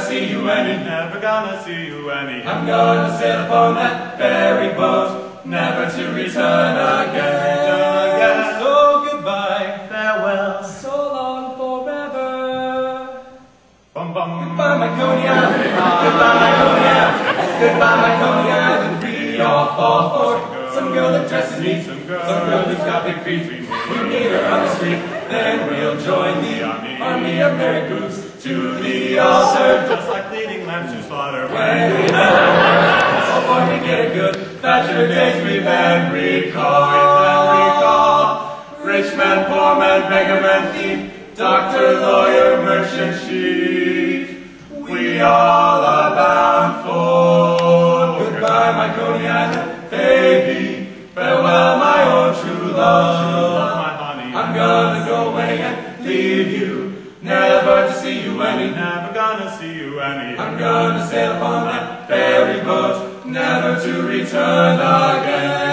see you any. Never gonna see you any. I'm gonna sail upon that ferry boat, never to return again. So goodbye, farewell, So long forever. bum bum. Goodbye, my Coney Island. Goodbye, my Coney Island. Goodbye, my Coney Island. We all fall for some girl that dresses neat, some girl who's got big feet. We meet her on the street, then we'll join the army of merry groups to the altar, Just like leading lambs to slaughter. when we before we get a good bachelor days, we then recall. Rich man, poor man, beggar man, thief, doctor, lawyer, merchant, chief. We all are bound for goodbye, my Coney Island baby. Farewell, my own true love. My honey, I'm gonna go away and leave you, never to see you any. never gonna see you any. I'm gonna sail upon that ferry boat, never to return again.